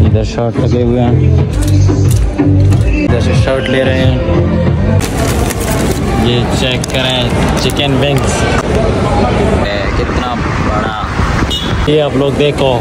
इधर शर्ट लगे हुए हैं, इधर से शर्ट ले रहे हैं। ये चेक करें चिकन विंग्स कितना बड़ा, ये आप लोग देखो।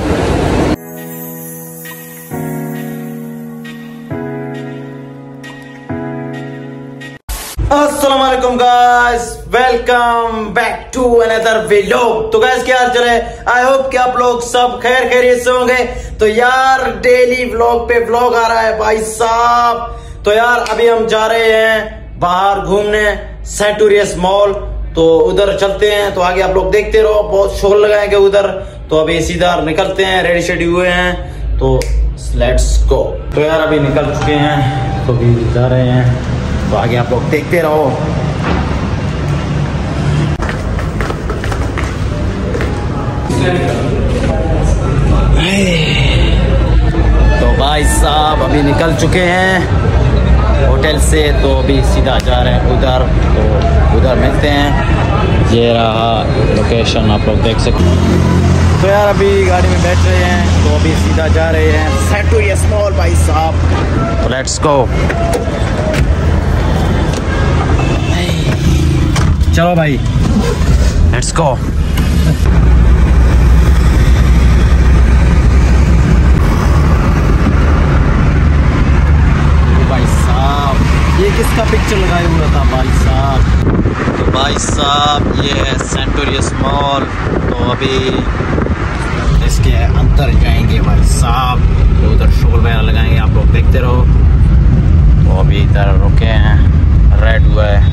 अस्सलाम वालेकुम guys, welcome back to another vlog. तो गाइस क्या हाल चाल है? आई होप कि आप लोग सब खैर खैरियत से होंगे। तो यार डेली व्लॉग पे व्लॉग आ रहा है भाई साहब। तो यार अभी हम जा रहे हैं बाहर घूमने सेंटूरियस मॉल, तो उधर चलते हैं। तो आगे आप लोग देखते रहो, बहुत शोर लगाएंगे उधर। तो अभी सीधा निकलते हैं, रेडी शेडी हुए हैं, तो लेट्स गो। तो यार अभी निकल चुके हैं, तो अभी जा रहे हैं, तो आगे आप लोग देखते रहो। तो भाई साहब अभी निकल चुके हैं होटल से, तो अभी सीधा जा रहे हैं उधर, तो उधर मिलते हैं। ये रहा लोकेशन, आप लोग देख सकते हैं। तो यार अभी गाड़ी में बैठ रहे हैं, तो अभी सीधा जा रहे हैं सेंटूरियस मॉल भाई साहब। तो लेट्स गो, चलो भाई लेट्स गो। भाई साहब ये किसका पिक्चर लगाया हुआ था भाई साहब? तो भाई साहब ये है सेंटूरियस मॉल। तो अभी इसके अंदर जाएंगे भाई साहब, तो उधर शोर वगैरह लगाएंगे, आप लोग देखते रहो। तो अभी इधर रुके हैं, रेड हुआ है।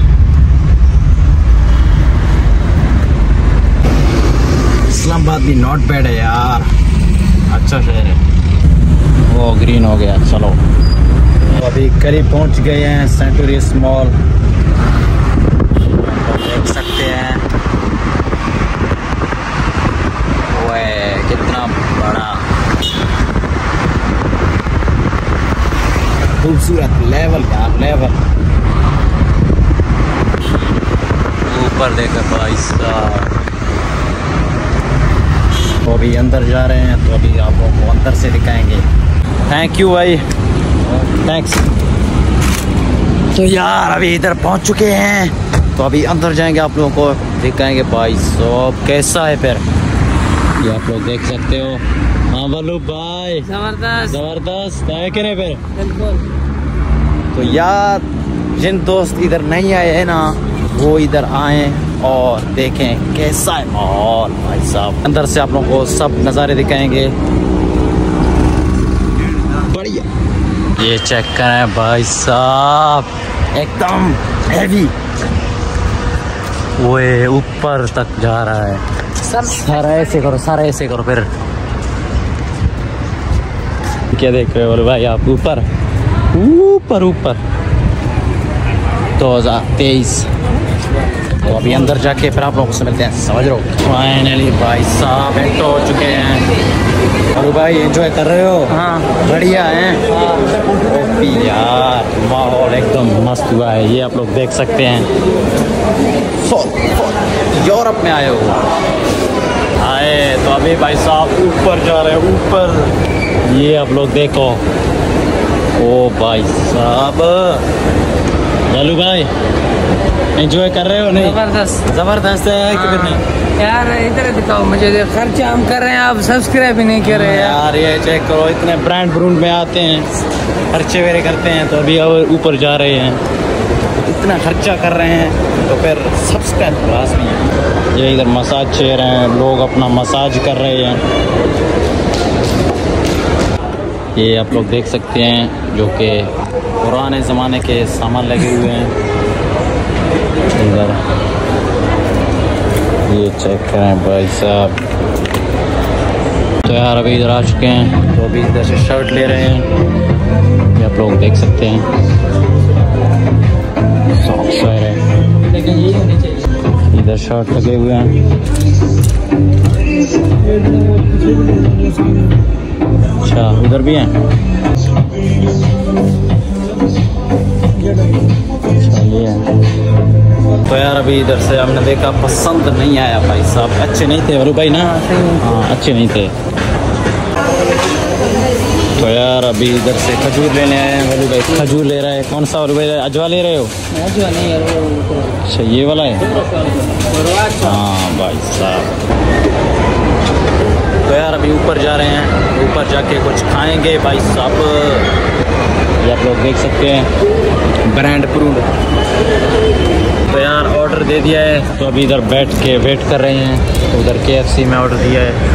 इस्लामाबाद भी नॉट बैड है यार, अच्छा शहर है। वो ग्रीन हो गया, चलो। तो अभी करीब पहुंच गए हैं सेंटूरियस मॉल, देख सकते हैं वो है कितना बड़ा, खूबसूरत लेवल यार, लेवल। ऊपर देखो भाई साहब। तो अभी अंदर जा रहे हैं, तो अभी आप लोगों को अंदर से दिखाएंगे। थैंक यू भाई, थैंक्स। तो यार अभी इधर पहुंच चुके हैं, तो अभी अंदर जाएंगे, आप लोगों को दिखाएंगे भाई साहब कैसा है। फिर ये आप लोग देख सकते हो। हाँ बल्लू भाई, जबरदस्त जबरदस्त है कि नहीं? फिर बिल्कुल। तो यार जिन दोस्त इधर नहीं आए हैं ना, वो इधर आए और देखें कैसा है माहौल भाई साहब। अंदर से आप लोगों को सब नज़ारे दिखाएंगे, बढ़िया। ये चेक करें भाई साहब, एकदम हैवी, वो ऊपर तक जा रहा है। सारा ऐसे करो, सारा ऐसे करो। फिर क्या देख रहे हो भाई आप? ऊपर ऊपर ऊपर 2023। तो अभी अंदर जाके फिर आप लोगों से मिलते हैं, समझ रहे हो। फाइनली भाई साहब एंटर हो चुके हैं। और भाई एंजॉय कर रहे हो? हाँ बढ़िया है यार, माहौल एकदम मस्त हुआ है। ये आप लोग देख सकते हैं, यूरोप में आए हो आए। तो अभी भाई साहब ऊपर जा रहे हैं, ऊपर। ये आप लोग देखो, ओ भाई साहब। लालू भाई एंजॉय कर रहे हो? नहीं जबरदस्त जबरदस्त है कि फिर नहीं? यार इधर दिखाओ मुझे, खर्चा हम कर रहे हैं, आप सब्सक्राइब भी नहीं कर रहे यार। ये चेक करो, इतने ब्रांड ब्रूंड में आते हैं, खर्चे वेरे करते हैं, तो अभी अब ऊपर जा रहे हैं, इतना खर्चा कर रहे हैं, तो फिर सब्सक्राइब लाजमी है। ये इधर मसाज चेयर हैं, लोग अपना मसाज कर रहे हैं। ये आप लोग देख सकते हैं, जो कि पुराने ज़माने के सामान लगे हुए हैं इधर। ये चेक करें भाई साहब। तो यार अभी इधर आ चुके हैं, तो अभी इधर से शर्ट ले रहे हैं, ये आप लोग देख सकते हैं। सॉक्स है, इधर शर्ट लगे हुए हैं। अच्छा उधर भी हैं। चलिए, तो यार अभी इधर से हमने देखा, पसंद नहीं आया भाई साहब, अच्छे नहीं थे वरू भाई ना। हाँ अच्छे नहीं थे। तो यार अभी इधर से खजूर लेने आए हैं। वली भाई खजूर ले रहा है। कौन सा वली भाई? अजवा ले रहे हो? अच्छा ये वाला है। हाँ भाई साहब। तो यार अभी ऊपर जा रहे हैं, ऊपर जाके कुछ खाएंगे भाई साहब। ये आप लोग देख सकते हैं ब्रांड प्रूव। तो यार ऑर्डर दे दिया है, तो अभी इधर बैठ के वेट कर रहे हैं। तो उधर KFC में ऑर्डर दिया है।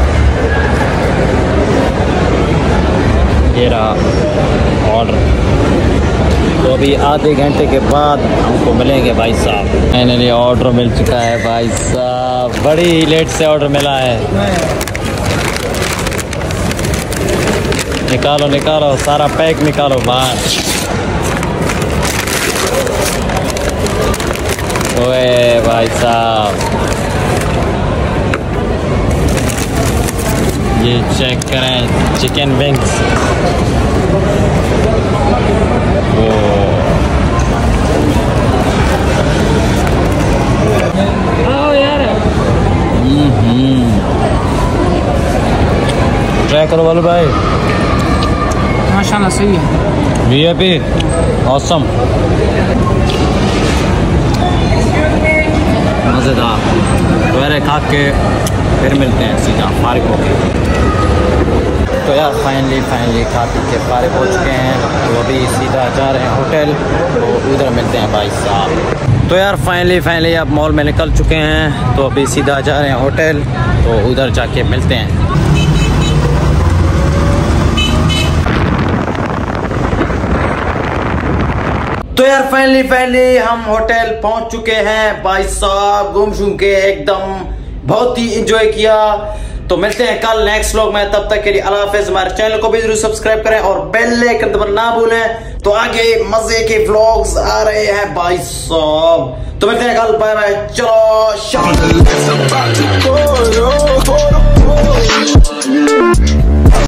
ये रहा ऑर्डर। तो अभी आधे घंटे के बाद हमको मिलेंगे भाई साहब। फाइनली ऑर्डर मिल चुका है भाई साहब। बड़ी ही लेट से ऑर्डर मिला है। निकालो निकालो, सारा पैक निकालो बाहर। ओए भाई साहब, ये चेक करें चिकन विंग्स। वो आओ यार, ट्राई करो वाले भाई। माशाल्लाह सही है। VIP ऑसम, मज़ेदार। वगैरह खा के फिर मिलते हैं सीधा फारिग होके। तो यार फाइनली खा पी के फारिग हो चुके हैं। तो अभी सीधा जा रहे हैं होटल, तो उधर मिलते हैं भाई साहब। तो यार फाइनली अब मॉल में निकल चुके हैं। तो अभी सीधा जा रहे हैं होटल, तो उधर जाके मिलते हैं। तो यार फाइनली हम होटल पहुंच चुके हैं भाई साहब। घूम शूम के एकदम बहुत ही एंजॉय किया। तो मिलते हैं कल नेक्स्ट व्लॉग में। तब तक के लिए अल्लाह हाफिज़। हमारे चैनल को भी जरूर सब्सक्राइब करें और बेल आइकन दबाना ना भूलें। तो आगे मजे के व्लॉग्स आ रहे हैं भाई साहब। तो मिलते हैं कल, बाय बाय। चलो